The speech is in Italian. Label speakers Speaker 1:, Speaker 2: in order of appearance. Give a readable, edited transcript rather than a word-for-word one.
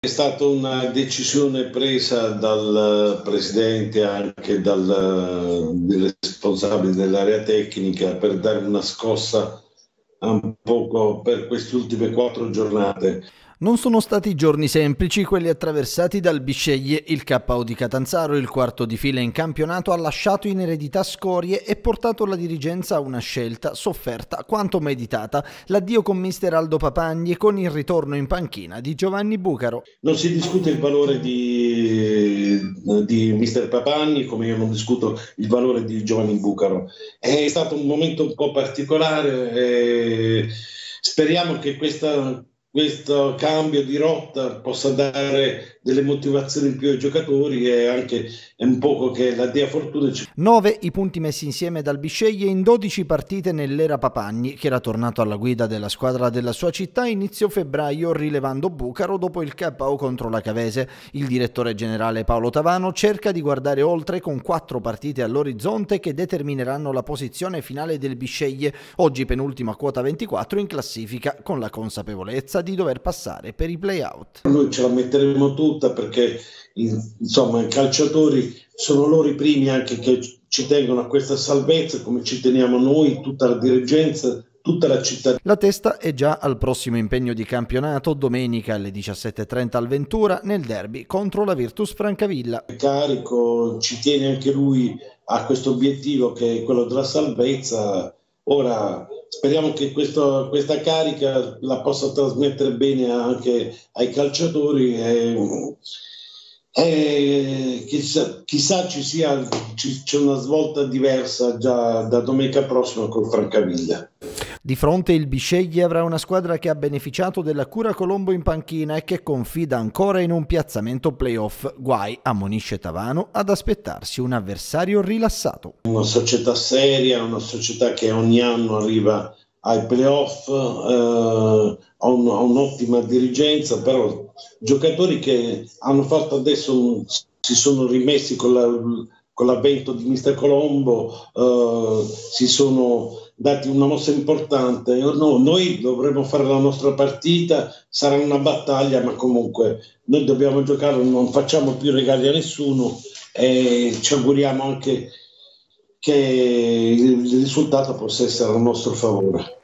Speaker 1: È stata una decisione presa dal presidente e anche dai responsabili dell'area tecnica per dare una scossa un poco per queste ultime 4 giornate.
Speaker 2: Non sono stati giorni semplici quelli attraversati dal Bisceglie. Il KO di Catanzaro, il quarto di fila in campionato, ha lasciato in eredità scorie e portato la dirigenza a una scelta sofferta quanto meditata: l'addio con mister Aldo Papagni con il ritorno in panchina di Giovanni Bucaro.
Speaker 1: Non si discute il valore di mister Papagni, come io non discuto il valore di Giovanni Bucaro. È stato un momento un po' particolare e speriamo che questo cambio di rotta possa dare delle motivazioni in più ai giocatori e anche un poco che la dia fortuna.
Speaker 2: 9 i punti messi insieme dal Bisceglie in 12 partite nell'era Papagni, che era tornato alla guida della squadra della sua città a inizio febbraio, rilevando Bucaro dopo il KO contro la Cavese. Il direttore generale Paolo Tavano cerca di guardare oltre con 4 partite all'orizzonte che determineranno la posizione finale del Bisceglie, oggi penultimo a quota 24 in classifica, con la consapevolezza di dover passare per i play-out.
Speaker 1: Noi ce la metteremo tutta perché insomma i calciatori sono loro i primi anche che ci tengono a questa salvezza, come ci teniamo noi, tutta la dirigenza, tutta la città.
Speaker 2: La testa è già al prossimo impegno di campionato, domenica alle 17:30 al Ventura nel derby contro la Virtus Francavilla.
Speaker 1: Carico ci tiene anche lui a questo obiettivo che è quello della salvezza. Ora speriamo che questa carica la possa trasmettere bene anche ai calciatori e chissà c'è una svolta diversa già da domenica prossima col Francavilla.
Speaker 2: Di fronte il Bisceglie avrà una squadra che ha beneficiato della cura Colombo in panchina e che confida ancora in un piazzamento playoff. Guai, ammonisce Tavano, ad aspettarsi un avversario rilassato.
Speaker 1: Una società seria, una società che ogni anno arriva ai playoff, ha un'ottima dirigenza, però giocatori che hanno fatto adesso si sono rimessi con l'avvento di mister Colombo, si sono dati una mossa importante. No, noi dovremo fare la nostra partita, sarà una battaglia, ma comunque noi dobbiamo giocare, non facciamo più regali a nessuno e ci auguriamo anche che il risultato possa essere a nostro favore.